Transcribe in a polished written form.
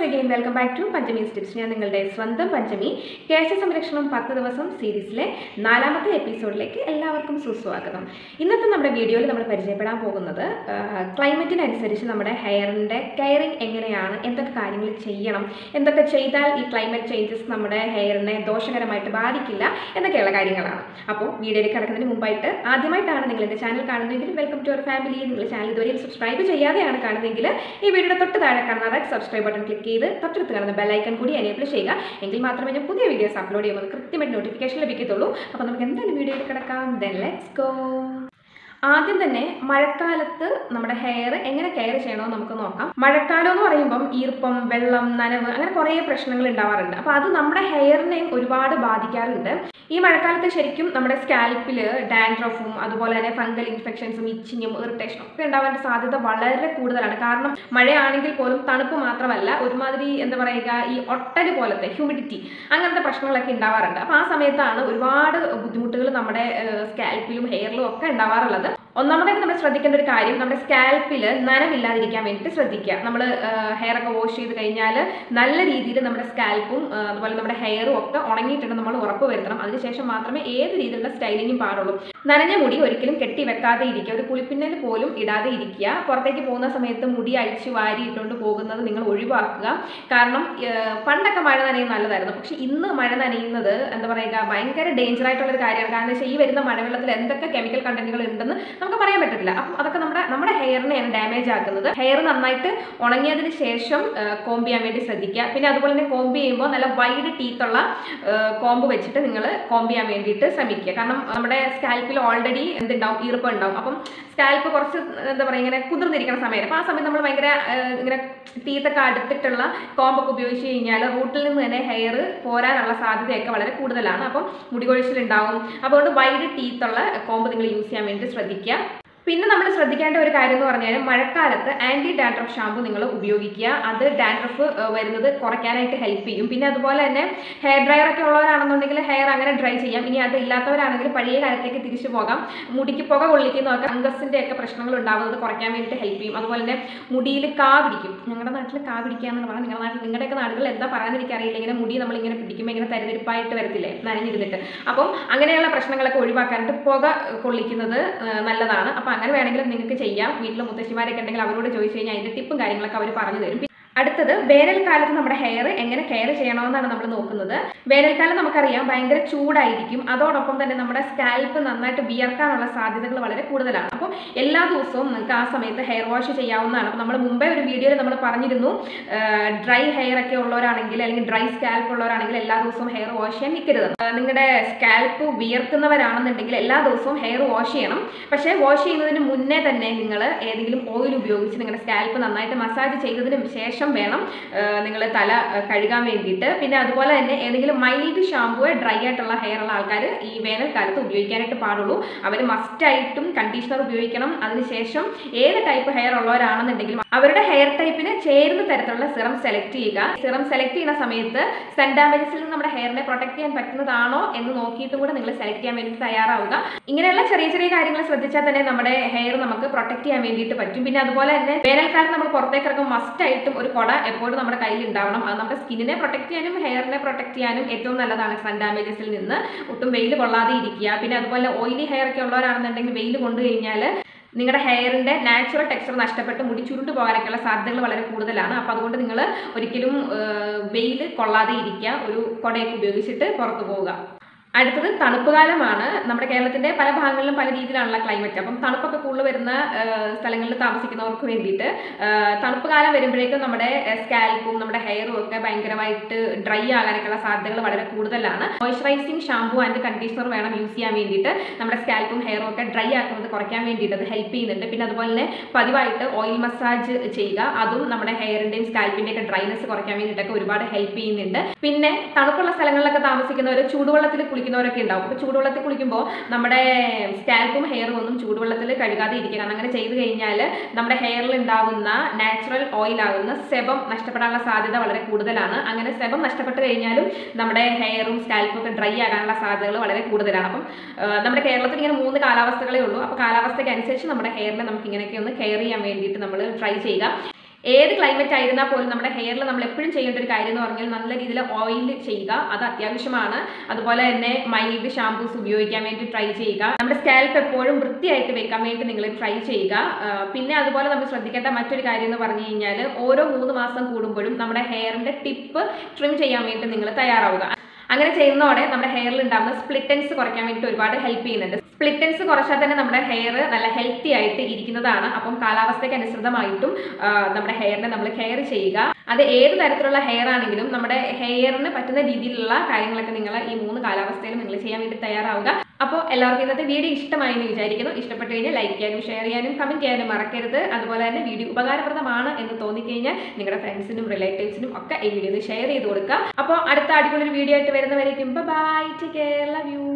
again, welcome back to Panchami's Tips. ഞാൻ നിങ്ങളുടെ സ്വന്തം പഞ്ചമി കേശ സംരക്ഷണം 10 ദിവസം സീരീസിലെ 4ാമത്തെ എപ്പിസോഡിലേക്ക് എല്ലാവർക്കും സുസ്വാഗതം. ഇന്നത്തെ നമ്മുടെ വീഡിയോയിൽ നമ്മൾ പരിചയപ്പെടാൻ പോകുന്നത് ക്ലൈമറ്റിനനുസരിച്ച് നമ്മുടെ ഹെയറിൻ്റെ കെയറിങ് എങ്ങനെയാണ്, എന്തൊക്കെ കാര്യങ്ങൾ ചെയ്യണം, എന്തൊക്കെ ചെയ്താൽ ഈ ക്ലൈമറ്റ് ചേഞ്ചസ് നമ്മുടെ ഹെയറിനെ ദോഷകരമായിട്ട് ബാധിക്കില്ല എന്നൊക്കെയുള്ള കാര്യങ്ങളാണ്. അപ്പോൾ വീഡിയോയിലേക്ക് കടക്കുന്നതിന് മുമ്പായിട്ട് ആദ്യമായിട്ടാണ് നിങ്ങൾ എൻ്റെ ചാനൽ കാണുന്നതെങ്കിൽ വെൽക്കം ടു അവർ ഫാമിലി. നിങ്ങൾ ചാനൽ ഇതുവരെ സബ്സ്ക്രൈബ് ചെയ്യാതെയാണ് കാണുന്നതെങ്കിൽ ഈ വീഡിയോയുടെ തൊട്ട് താഴെ കാണുന്ന റെഡ് സബ്സ്ക്രൈബ് ബട്ടൺ ക്ലിക്ക് ചെയ്ത് തൊട്ടടുത്ത് കാണുന്ന ബെൽ ഐക്കൺ കൂടി എനേബിൾ ചെയ്യുക. എങ്കിൽ മാത്രമേ ഞാൻ പുതിയ വീഡിയോസ് അപ്ലോഡ് ചെയ്യുമ്പോൾ കൃത്യമായിട്ട് നോട്ടിഫിക്കേഷൻ ലഭിക്കത്തുള്ളൂ. അപ്പോൾ നമുക്ക് എന്തായാലും വീഡിയോയിൽ കിടക്കാം. Then let's go. ആദ്യം തന്നെ മഴക്കാലത്ത് നമ്മുടെ ഹെയർ എങ്ങനെ കെയർ ചെയ്യണമെന്ന് നമുക്ക് നോക്കാം. മഴക്കാലം എന്ന് പറയുമ്പം ഈർപ്പം, വെള്ളം, നനവ്, അങ്ങനെ കുറേ പ്രശ്നങ്ങൾ ഉണ്ടാവാറുണ്ട്. അപ്പോൾ അത് നമ്മുടെ ഹെയറിനെയും ഒരുപാട് ബാധിക്കാറുണ്ട്. ഈ മഴക്കാലത്ത് ശരിക്കും നമ്മുടെ സ്കാൽപ്പിൽ ഡാൻഡ്രഫും അതുപോലെ തന്നെ ഫംഗൽ ഇൻഫെക്ഷൻസും ഇച്ചിങ്ങും ഇറിറ്റേഷനും ഒക്കെ ഉണ്ടാവാൻ സാധ്യത വളരെ കൂടുതലാണ്. കാരണം മഴയാണെങ്കിൽ പോലും തണുപ്പ് മാത്രമല്ല, ഒരുമാതിരി എന്താ പറയുക, ഈ ഒട്ടൽ പോലത്തെ ഹ്യൂമിഡിറ്റി അങ്ങനത്തെ പ്രശ്നങ്ങളൊക്കെ ഉണ്ടാവാറുണ്ട്. അപ്പോൾ ആ സമയത്താണ് ഒരുപാട് ബുദ്ധിമുട്ടുകൾ നമ്മുടെ സ്കാൽപ്പിലും ഹെയറിലും ഒക്കെ ഉണ്ടാവാറുള്ളത്. ഒന്നാമതായിട്ട് നമ്മൾ ശ്രദ്ധിക്കേണ്ട ഒരു കാര്യം, നമ്മുടെ സ്കാൽപ്പിൽ നനവില്ലാതിരിക്കാൻ വേണ്ടിയിട്ട് ശ്രദ്ധിക്കുക. നമ്മൾ ഹെയർ ഒക്കെ വാഷ് ചെയ്ത് കഴിഞ്ഞാൽ നല്ല രീതിയിൽ നമ്മുടെ സ്കാൽപ്പും അതുപോലെ നമ്മുടെ ഹെയറും ഒക്കെ ഉണങ്ങിയിട്ടുണ്ട് നമ്മൾ ഉറപ്പ് വരുത്തണം. അതിനുശേഷം മാത്രമേ ഏത് രീതിയിലുള്ള സ്റ്റൈലിങ്ങും പാടുള്ളൂ. നനഞ്ഞ മുടി ഒരിക്കലും കെട്ടി വെക്കാതെ ഇരിക്കുക, ഒരു കുളിപ്പിന്നൽ പോലും ഇടാതെ ഇരിക്കുക. പുറത്തേക്ക് പോകുന്ന സമയത്ത് മുടി അഴിച്ചു വാരി ഇട്ടുകൊണ്ട് പോകുന്നത് നിങ്ങൾ ഒഴിവാക്കുക. കാരണം പണ്ടൊക്കെ മഴ നനയുന്നത് നല്ലതായിരുന്നു, പക്ഷെ ഇന്ന് മഴ നനയുന്നത് എന്താ പറയുക, ഭയങ്കര ഡേഞ്ചർ ആയിട്ടുള്ളൊരു കാര്യമാണ്. കാരണം വെച്ചാൽ ഈ വരുന്ന മഴവെള്ളത്തിൽ എന്തൊക്കെ കെമിക്കൽ കണ്ടന്റുകൾ ഉണ്ടെന്ന് നമുക്ക് പറയാൻ പറ്റത്തില്ല. അപ്പം അതൊക്കെ നമ്മുടെ ഹെയറിനെയാണ് ഡാമേജ് ആക്കുന്നത്. ഹെയർ നന്നായിട്ട് ഉണങ്ങിയതിന് ശേഷം കോംബ് ചെയ്യാൻ വേണ്ടി ശ്രദ്ധിക്കുക. പിന്നെ അതുപോലെ തന്നെ കോംബ് ചെയ്യുമ്പോൾ നല്ല വൈഡ് ടീത്തുള്ള കോംബ് വെച്ചിട്ട് നിങ്ങൾ കോംബ് ചെയ്യാൻ വേണ്ടിയിട്ട് ശ്രമിക്കുക. കാരണം നമ്മുടെ സ്കാൽപ്പിൽ ഓൾറെഡി എന്തുണ്ടാവും, ഈർപ്പം ഉണ്ടാവും. അപ്പം സ്കാൽപ്പ് കുറച്ച് എന്താ പറയുക, ഇങ്ങനെ കുതിർന്നിരിക്കുന്ന സമയം. അപ്പോൾ ആ സമയത്ത് നമ്മൾ ഭയങ്കര ഇങ്ങനെ ടീത്തൊക്കെ അടുത്തിട്ടുള്ള കോമ്പൊക്കെ ഉപയോഗിച്ച് കഴിഞ്ഞാൽ റൂട്ടിൽ നിന്ന് തന്നെ ഹെയർ പോരാനുള്ള സാധ്യതയൊക്കെ വളരെ കൂടുതലാണ്. അപ്പം മുടി കൊഴിച്ചിലുണ്ടാവും. അതുകൊണ്ട് വൈഡ് ടീത്തുള്ള കോമ്പ് നിങ്ങൾ യൂസ് ചെയ്യാൻ വേണ്ടി ശ്രദ്ധിക്കുക. പിന്നെ നമ്മൾ ശ്രദ്ധിക്കേണ്ട ഒരു കാര്യം എന്ന് പറഞ്ഞാൽ മഴക്കാലത്ത് ആൻറ്റി ഡാൻഡ്രഫ് ഷാമ്പു നിങ്ങൾ ഉപയോഗിക്കുക. അത് ഡാൻഡ്രഫ് വരുന്നത് കുറയ്ക്കാനായിട്ട് ഹെൽപ്പ് ചെയ്യും. പിന്നെ അതുപോലെ തന്നെ ഹെയർ ഡ്രയർ ഒക്കെ ഉള്ളവരാണെന്നുണ്ടെങ്കിൽ ഹെയർ അങ്ങനെ ഡ്രൈ ചെയ്യാം. ഇനി അത് ഇല്ലാത്തവരാണെങ്കിൽ പഴയ കാലത്തേക്ക് തിരിച്ചു പോകാം. മുടിക്ക് പുക കൊള്ളിക്കുന്നതൊക്കെ ഫംഗസിൻ്റെ ഒക്കെ പ്രശ്നങ്ങൾ ഉണ്ടാകുന്നത് കുറയ്ക്കാൻ വേണ്ടിയിട്ട് ഹെൽപ്പ് ചെയ്യും. അതുപോലെ തന്നെ മുടിയിൽ കാ പിടിക്കും. ഞങ്ങളുടെ നാട്ടിൽ കാ പിടിക്കുക എന്ന് പറഞ്ഞാൽ നിങ്ങളുടെയൊക്കെ നാടുകളിൽ എന്താ പറയാൻ എനിക്കറിയില്ല. ഇങ്ങനെ മുടി നമ്മളിങ്ങനെ പിടിക്കുമ്പോൾ ഇങ്ങനെ തരിതരിപ്പായിട്ട് വരത്തില്ലേ, നനഞ്ഞിരുന്നിട്ട്. അപ്പം അങ്ങനെയുള്ള പ്രശ്നങ്ങളൊക്കെ ഒഴിവാക്കാനായിട്ട് പുക കൊള്ളിക്കുന്നത് നല്ലതാണ്. അപ്പം അങ്ങനെ വേണമെങ്കിലും നിങ്ങൾക്ക് ചെയ്യാം. വീട്ടിൽ മുത്തശ്ശിമാരൊക്കെ ഉണ്ടെങ്കിൽ അവരോട് ചോദിച്ചു കഴിഞ്ഞാൽ അതിൻ്റെ ടിപ്പും കാര്യങ്ങളൊക്കെ അവർ പറഞ്ഞു തരും. അടുത്തത് വേനൽക്കാലത്ത് നമ്മുടെ ഹെയർ എങ്ങനെ കെയർ ചെയ്യണമെന്നാണ് നമ്മൾ നോക്കുന്നത്. വേനൽക്കാലം നമുക്കറിയാം ഭയങ്കര ചൂടായിരിക്കും. അതോടൊപ്പം തന്നെ നമ്മുടെ സ്കാൽപ്പ് നന്നായിട്ട് വിയർക്കാനുള്ള സാധ്യതകൾ വളരെ കൂടുതലാണ്. അപ്പോൾ എല്ലാ ദിവസവും നിങ്ങൾക്ക് ആ സമയത്ത് ഹെയർ വാഷ് ചെയ്യാവുന്നതാണ്. അപ്പോൾ നമ്മൾ മുമ്പേ ഒരു വീഡിയോയിൽ നമ്മൾ പറഞ്ഞിരുന്നു, ഡ്രൈ ഹെയർ ഒക്കെ ഉള്ളവരാണെങ്കിൽ അല്ലെങ്കിൽ ഡ്രൈ സ്കാൽപ്പ് ഉള്ളവരാണെങ്കിൽ എല്ലാ ദിവസവും ഹെയർ വാഷ് ചെയ്യാൻ നിൽക്കരുത്. നിങ്ങളുടെ സ്കാൽപ്പ് വിയർക്കുന്നവരാണെന്നുണ്ടെങ്കിൽ എല്ലാ ദിവസവും ഹെയർ വാഷ് ചെയ്യണം. പക്ഷേ വാഷ് ചെയ്യുന്നതിന് മുന്നേ തന്നെ നിങ്ങൾ ഏതെങ്കിലും ഓയിൽ ഉപയോഗിച്ച് നിങ്ങളുടെ സ്കാൽപ്പ് നന്നായിട്ട് മസാജ് ചെയ്തതിന് ശേഷം വേണം നിങ്ങൾ തല കഴുകാൻ വേണ്ടിയിട്ട്. പിന്നെ അതുപോലെ തന്നെ ഏതെങ്കിലും മൈൽഡ് ഷാമ്പൂ, ഡ്രൈ ആയിട്ടുള്ള ഹെയർ ഉള്ള ആൾക്കാർ ഈ വേനൽക്കാലത്ത് ഉപയോഗിക്കാനായിട്ട് പാടുള്ളൂ. അവർ മസ്റ്റായിട്ടും കണ്ടീഷണർ ഉപയോഗിക്കണം. അതിനുശേഷം ഏത് ടൈപ്പ് ഹെയർ ഉള്ളവരാണെന്നുണ്ടെങ്കിലും അവരുടെ ഹെയർ ടൈപ്പിന് ചേരുന്ന തരത്തിലുള്ള സിറം സെലക്ട് ചെയ്യുക. സിറം സെലക്ട് ചെയ്യുന്ന സമയത്ത് സൺ ഡാമേജസിൽ നിന്ന് നമ്മുടെ ഹെയറിനെ പ്രൊട്ടക്ട് ചെയ്യാൻ പറ്റുന്നതാണോ എന്ന് നോക്കിയിട്ടും കൂടെ നിങ്ങൾ സെലക്ട് ചെയ്യാൻ വേണ്ടി തയ്യാറാവുക. ഇങ്ങനെയുള്ള ചെറിയ ചെറിയ കാര്യങ്ങൾ ശ്രദ്ധിച്ചാൽ തന്നെ നമ്മുടെ ഹെയർ നമുക്ക് പ്രൊട്ടക്ട് ചെയ്യാൻ വേണ്ടിയിട്ട് പറ്റും. പിന്നെ അതുപോലെ തന്നെ വേനൽക്കാലത്ത് നമ്മൾ പുറത്തേക്ക് ഇറങ്ങുമ്പോൾ മസ്റ്റായിട്ടും ഒരു കുട എപ്പോഴും നമ്മുടെ കയ്യിൽ ഉണ്ടാവണം. അത് നമ്മുടെ സ്കിന്നിനെ പ്രൊട്ടക്ട് ചെയ്യാനും ഹെയറിനെ പ്രൊട്ടക്ട് ചെയ്യാനും ഏറ്റവും നല്ലതാണ്. സൺ ഡാമേജസിൽ നിന്ന് ഒട്ടും വെയിൽ കൊള്ളാതെ ഇരിക്കുക. പിന്നെ അതുപോലെ ഓയിലി ഹെയർ ഒക്കെ ഉള്ളവരാണെന്നുണ്ടെങ്കിൽ വെയിൽ കൊണ്ടു കഴിഞ്ഞാൽ നിങ്ങളുടെ ഹെയറിൻ്റെ നാച്ചുറൽ ടെക്സ്ചർ നഷ്ടപ്പെട്ട് മുടി ചുരുണ്ടു പോകാനൊക്കെയുള്ള സാധ്യതകൾ വളരെ കൂടുതലാണ്. അപ്പോൾ അതുകൊണ്ട് നിങ്ങൾ ഒരിക്കലും വെയിൽ കൊള്ളാതെ ഇരിക്കുക. ഒരു കുടയൊക്കെ ഉപയോഗിച്ചിട്ട് പുറത്തു പോവുക. അടുത്തത് തണുപ്പ് കാലമാണ്. നമ്മുടെ കേരളത്തിൻ്റെ പല ഭാഗങ്ങളിലും പല രീതിയിലാണുള്ള ക്ലൈമറ്റ്. അപ്പം തണുപ്പൊക്കെ കൂടുതൽ വരുന്ന സ്ഥലങ്ങളിൽ താമസിക്കുന്നവർക്ക് വേണ്ടിയിട്ട് തണുപ്പ് കാലം വരുമ്പോഴേക്കും നമ്മുടെ സ്കാൽപ്പും നമ്മുടെ ഹെയറും ഒക്കെ ഭയങ്കരമായിട്ട് ഡ്രൈ ആകാനൊക്കെയുള്ള സാധ്യതകൾ വളരെ കൂടുതലാണ്. മോയ്സ്ചറൈസിങ് ഷാമ്പൂ ആൻഡ് കണ്ടീഷണർ വേണം യൂസ് ചെയ്യാൻ വേണ്ടിയിട്ട്. നമ്മുടെ സ്കാൽപ്പും ഹെയറും ഒക്കെ ഡ്രൈ ആക്കുന്നത് കുറയ്ക്കാൻ വേണ്ടിയിട്ട് അത് ഹെൽപ്പ് ചെയ്യുന്നുണ്ട്. പിന്നെ അതുപോലെ തന്നെ പതിവായിട്ട് ഓയിൽ മസാജ് ചെയ്യുക. അതും നമ്മുടെ ഹെയറിൻ്റെയും സ്കാൽപ്പിൻ്റെയും ഒക്കെ ഡ്രൈനെസ് കുറയ്ക്കാൻ വേണ്ടിയിട്ടൊക്കെ ഒരുപാട് ഹെൽപ്പ് ചെയ്യുന്നുണ്ട്. പിന്നെ തണുപ്പുള്ള സ്ഥലങ്ങളിലൊക്കെ താമസിക്കുന്നവർ ചൂടുവെള്ളത്തിൽ കുളിക്കുന്നവരൊക്കെ ഉണ്ടാവും. അപ്പോൾ ചൂടുവെള്ളത്തിൽ കുളിക്കുമ്പോൾ നമ്മുടെ സ്കാൽപ്പും ഹെയറും ഒന്നും ചൂടുവെള്ളത്തിൽ കഴുകാതെ ഇരിക്കുക. അങ്ങനെ ചെയ്ത് കഴിഞ്ഞാൽ നമ്മുടെ ഹെയറിൽ ഉണ്ടാകുന്ന നാച്ചുറൽ ഓയിലാകുന്ന സെബം നഷ്ടപ്പെടാനുള്ള സാധ്യത വളരെ കൂടുതലാണ്. അങ്ങനെ സെബം നഷ്ടപ്പെട്ട് കഴിഞ്ഞാലും നമ്മുടെ ഹെയറും സ്കാൽപ്പും ഒക്കെ ഡ്രൈ ആകാനുള്ള സാധ്യതകൾ വളരെ കൂടുതലാണ്. അപ്പം നമ്മുടെ കേരളത്തിൽ ഇങ്ങനെ 3 കാലാവസ്ഥകളേ ഉള്ളൂ. അപ്പോൾ കാലാവസ്ഥയ്ക്ക് അനുസരിച്ച് നമ്മുടെ ഹെയറിനെ നമുക്ക് ഇങ്ങനെയൊക്കെ ഒന്ന് കെയർ ചെയ്യാൻ വേണ്ടിയിട്ട് നമ്മൾ ട്രൈ ചെയ്യുക. ഏത് ക്ലൈമറ്റ് ആയിരുന്നാൽ പോലും നമ്മുടെ ഹെയറിൽ നമ്മൾ എപ്പോഴും ചെയ്യേണ്ട ഒരു കാര്യം എന്ന് പറഞ്ഞാൽ നല്ല രീതിയിൽ ഓയിൽ ചെയ്യുക, അത് അത്യാവശ്യമാണ്. അതുപോലെ തന്നെ മൈൽഡ് ഷാംപൂസ് ഉപയോഗിക്കാൻ വേണ്ടി ട്രൈ ചെയ്യുക. നമ്മുടെ സ്കാൽപ്പ് എപ്പോഴും വൃത്തിയായിട്ട് വെക്കാൻ വേണ്ടി നിങ്ങൾ ട്രൈ ചെയ്യുക. പിന്നെ അതുപോലെ നമ്മൾ ശ്രദ്ധിക്കേണ്ട മറ്റൊരു കാര്യം എന്ന് പറഞ്ഞു കഴിഞ്ഞാൽ ഓരോ 3 മാസം കൂടുമ്പോഴും നമ്മുടെ ഹെയറിന്റെ ടിപ്പ് ട്രിം ചെയ്യാൻ വേണ്ടി നിങ്ങൾ തയ്യാറാവുക. അങ്ങനെ ചെയ്യുന്നതോടെ നമ്മുടെ ഹെയറിൽ ഉണ്ടാകുന്ന സ്പ്ലിറ്റൻസ് കുറയ്ക്കാൻ വേണ്ടി ഒരുപാട് ഹെൽപ്പ് ചെയ്യുന്നുണ്ട്. സ്പ്ലിറ്റൻസ് കുറച്ചാൽ തന്നെ നമ്മുടെ ഹെയർ നല്ല ഹെൽത്തി ആയിട്ട് ഇരിക്കുന്നതാണ്. അപ്പം കാലാവസ്ഥയ്ക്ക് അനുസൃതമായിട്ടും നമ്മുടെ ഹെയറിനെ നമ്മൾ കെയർ ചെയ്യുക. അത് ഏത് തരത്തിലുള്ള ഹെയർ ആണെങ്കിലും നമ്മുടെ ഹെയറിന് പറ്റുന്ന രീതിയിലുള്ള കാര്യങ്ങളൊക്കെ നിങ്ങൾ ഈ 3 കാലാവസ്ഥയിലും നിങ്ങൾ ചെയ്യാൻ വേണ്ടി തയ്യാറാവുക. അപ്പോൾ എല്ലാവർക്കും ഇന്നത്തെ വീഡിയോ ഇഷ്ടമായി എന്ന് വിചാരിക്കുന്നു. ഇഷ്ടപ്പെട്ടു കഴിഞ്ഞാൽ ലൈക്ക് ചെയ്യാനും ഷെയർ ചെയ്യാനും കമൻറ്റ് ചെയ്യാനും മറക്കരുത്. അതുപോലെ തന്നെ വീഡിയോ ഉപകാരപ്രദമാണ് എന്ന് തോന്നിക്കഴിഞ്ഞാൽ നിങ്ങളുടെ ഫ്രണ്ട്സിനും റിലേറ്റീവ്സിനും ഒക്കെ ഈ വീഡിയോ ഷെയർ ചെയ്ത് കൊടുക്കുക. അപ്പോൾ അടുത്ത അടിപൊളി വീഡിയോ ആയിട്ട് വരുന്നവരേക്കും bye, take care, love U.